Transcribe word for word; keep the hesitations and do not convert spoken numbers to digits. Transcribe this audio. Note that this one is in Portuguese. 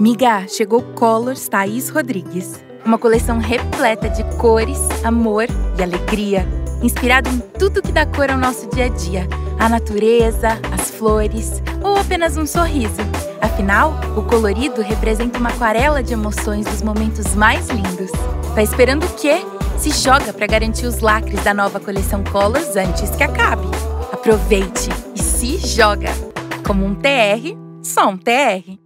Miga, chegou Colors Thaís Rodrigues. Uma coleção repleta de cores, amor e alegria, inspirado em tudo que dá cor ao nosso dia a dia. A natureza, as flores ou apenas um sorriso. Afinal, o colorido representa uma aquarela de emoções dos momentos mais lindos. Tá esperando o quê? Se joga para garantir os lacres da nova coleção Colors antes que acabe. Aproveite e se joga! Como um T R, só um T R.